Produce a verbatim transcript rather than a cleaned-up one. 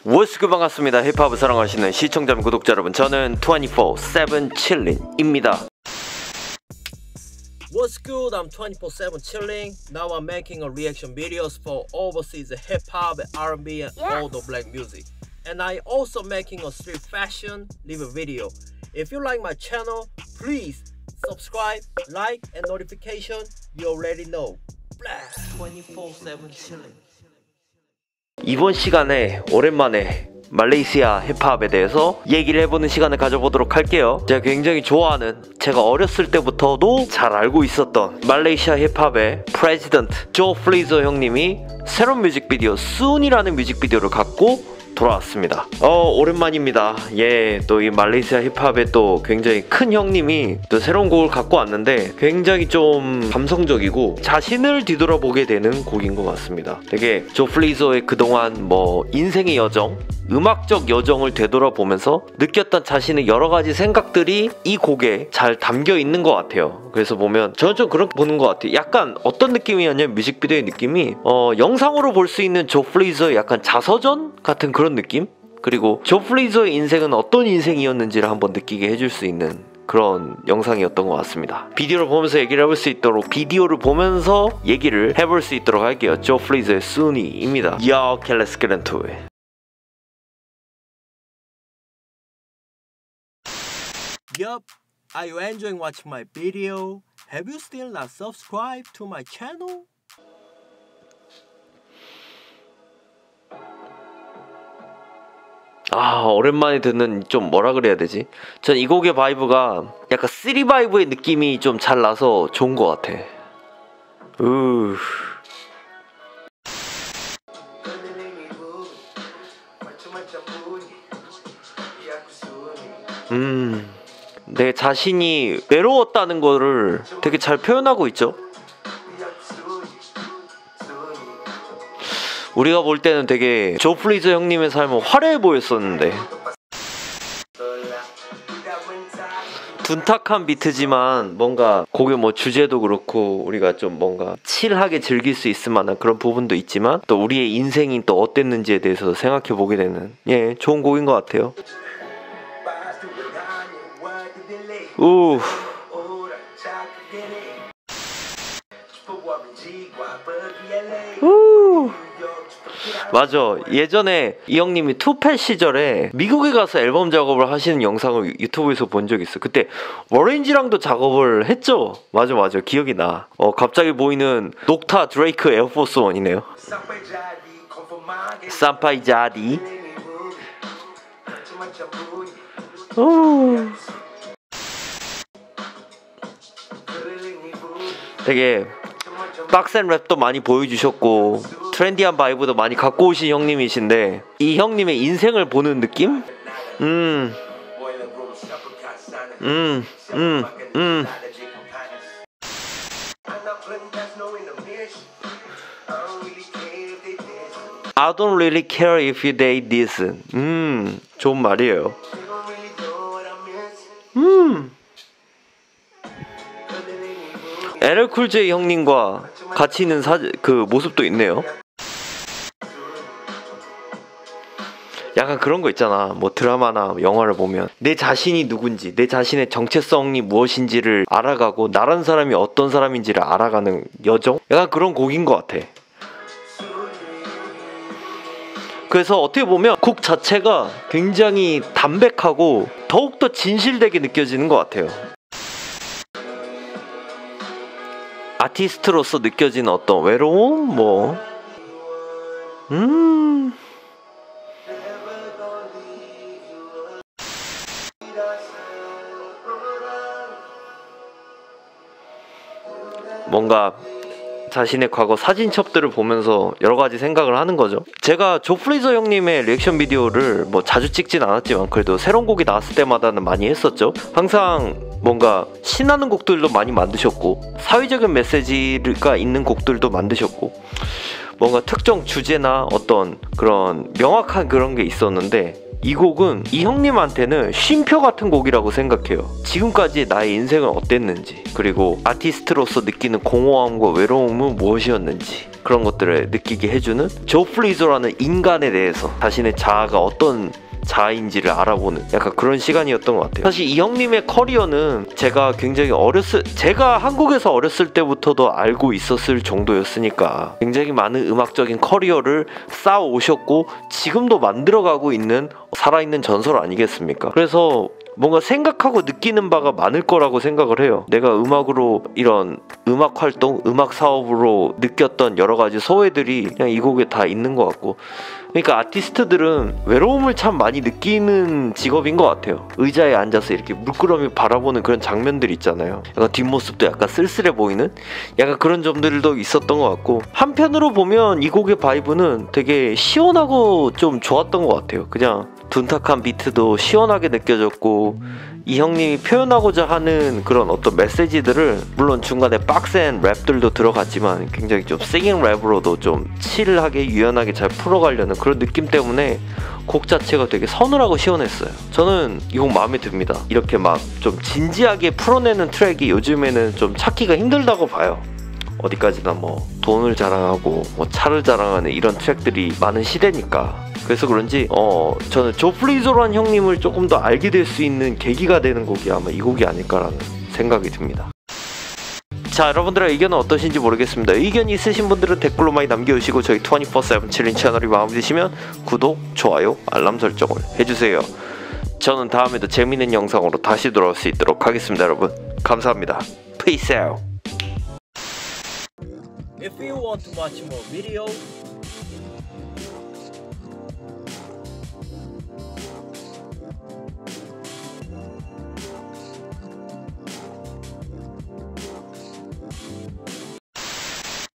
What's good, 반갑습니다. 힙합을 사랑하시는 시청자 및 구독자 여러분, 저는 twenty-four seven chilling입니다. What's good? I'm twenty-four seven chilling. Now I'm making a reaction videos for overseas hip hop, R and B, and Yes. all the black music. And I also making a street fashion live video. If you like my channel, please subscribe, like, and notification. You already know. twenty-four seven chilling. 이번 시간에 오랜만에 말레이시아 힙합에 대해서 얘기를 해보는 시간을 가져보도록 할게요. 제가 굉장히 좋아하는, 제가 어렸을 때부터도 잘 알고 있었던 말레이시아 힙합의 프레지던트 조 플리저 형님이 새로운 뮤직비디오 Soon이라는 뮤직비디오를 갖고 돌아왔습니다. 어 오랜만입니다. 예, 또 이 말레이시아 힙합의 또 굉장히 큰 형님이 또 새로운 곡을 갖고 왔는데 굉장히 좀 감성적이고 자신을 뒤돌아보게 되는 곡인 것 같습니다. 되게 조 플리저의 그동안 뭐 인생의 여정, 음악적 여정을 되돌아보면서 느꼈던 자신의 여러 가지 생각들이 이 곡에 잘 담겨 있는 것 같아요. 그래서 보면 저는 좀 그렇게 보는 것 같아요. 약간 어떤 느낌이었냐면 뮤직비디오의 느낌이 어, 영상으로 볼 수 있는 조 플리저의 약간 자서전 같은 그런 느낌? 그리고 조 플리저의 인생은 어떤 인생이었는지를 한번 느끼게 해줄 수 있는 그런 영상이었던 것 같습니다. 비디오를 보면서 얘기를 해볼 수 있도록 비디오를 보면서 얘기를 해볼 수 있도록 할게요. 조 플리저의 Soon이입니다. Yo, okay, let's get into it. Yup. Are you enjoying watching my video? Have you still not subscribed to my channel? 아, 오랜만에 듣는 좀 뭐라 그래야 되지? 전 이 곡의 바이브가 약간 쓰리 바이브의 느낌이 좀 잘 나서 좋은 것 같아. 우. 음, 내 자신이 외로웠다는 거를 되게 잘 표현하고 있죠. 우리가 볼 때는 되게 조 플리저 형님의 삶은 화려해 보였었는데 둔탁한 비트지만 뭔가 곡의 뭐 주제도 그렇고 우리가 좀 뭔가 칠하게 즐길 수 있을 만한 그런 부분도 있지만 또 우리의 인생이 또 어땠는지에 대해서 생각해 보게 되는 예 좋은 곡인 것 같아요. 우. 우. 맞아. 예전에 이 형님이 투펫 시절에 미국에 가서 앨범 작업을 하시는 영상을 유튜브에서 본 적이 있어. 그때 워렌지랑도 작업을 했죠. 맞아 맞아 기억이 나. 어 갑자기 보이는 녹타 드레이크 에어포스 원이네요. 삼파이자디. 오. 되게 빡센 랩도 많이 보여주셨고 트렌디한 바이브도 많이 갖고 오신 형님이신데 이 형님의 인생을 보는 느낌? 음, 음, 음, 음. I don't really care if you date this. 음, 좋은 말이에요. 음. 엘엘 쿨 제이 형님과 같이 있는 사, 그 모습도 있네요. 약간 그런 거 있잖아. 뭐 드라마나 영화를 보면 내 자신이 누군지, 내 자신의 정체성이 무엇인지를 알아가고 나란 사람이 어떤 사람인지를 알아가는 여정? 약간 그런 곡인 것 같아. 그래서 어떻게 보면 곡 자체가 굉장히 담백하고 더욱더 진실되게 느껴지는 것 같아요. 아티스트로서 느껴지는 어떤 외로움? 뭐 음... 뭔가 자신의 과거 사진첩들을 보면서 여러 가지 생각을 하는 거죠. 제가 조 플리저 형님의 리액션 비디오를 뭐 자주 찍진 않았지만 그래도 새로운 곡이 나왔을 때마다는 많이 했었죠. 항상 뭔가 신나는 곡들도 많이 만드셨고 사회적인 메시지가 있는 곡들도 만드셨고 뭔가 특정 주제나 어떤 그런 명확한 그런 게 있었는데 이 곡은 이 형님한테는 쉼표 같은 곡이라고 생각해요. 지금까지 나의 인생은 어땠는지, 그리고 아티스트로서 느끼는 공허함과 외로움은 무엇이었는지, 그런 것들을 느끼게 해주는 조 플리조라는 인간에 대해서 자신의 자아가 어떤 자아인지를 알아보는 약간 그런 시간이었던 것 같아요. 사실 이 형님의 커리어는 제가 굉장히 어렸을 제가 한국에서 어렸을 때부터도 알고 있었을 정도였으니까 굉장히 많은 음악적인 커리어를 쌓아 오셨고 지금도 만들어가고 있는 살아있는 전설 아니겠습니까? 그래서 뭔가 생각하고 느끼는 바가 많을 거라고 생각을 해요. 내가 음악으로 이런 음악 활동, 음악 사업으로 느꼈던 여러 가지 소외들이 그냥 이 곡에 다 있는 것 같고, 그러니까 아티스트들은 외로움을 참 많이 느끼는 직업인 것 같아요. 의자에 앉아서 이렇게 물끄러미 바라보는 그런 장면들 있잖아요. 약간 뒷모습도 약간 쓸쓸해 보이는 약간 그런 점들도 있었던 것 같고, 한편으로 보면 이 곡의 바이브는 되게 시원하고 좀 좋았던 것 같아요. 그냥 둔탁한 비트도 시원하게 느껴졌고, 이 형님이 표현하고자 하는 그런 어떤 메시지들을 물론 중간에 빡센 랩들도 들어갔지만 굉장히 좀 싱잉 랩으로도 좀 칠하게 유연하게 잘 풀어가려는 그런 느낌 때문에 곡 자체가 되게 서늘하고 시원했어요. 저는 이 곡 마음에 듭니다. 이렇게 막 좀 진지하게 풀어내는 트랙이 요즘에는 좀 찾기가 힘들다고 봐요. 어디까지나 뭐 돈을 자랑하고 뭐 차를 자랑하는 이런 트랙들이 많은 시대니까. 그래서 그런지 어 저는 조 플리조라는 형님을 조금 더 알게 될 수 있는 계기가 되는 곡이 아마 이 곡이 아닐까라는 생각이 듭니다. 자, 여러분들의 의견은 어떠신지 모르겠습니다. 의견이 있으신 분들은 댓글로 많이 남겨주시고, 저희 이십사 세븐 칠인 채널이 마음에 드시면 구독, 좋아요, 알람 설정을 해주세요. 저는 다음에도 재밌는 영상으로 다시 돌아올 수 있도록 하겠습니다. 여러분 감사합니다. Peace out. If you want to watch more videos,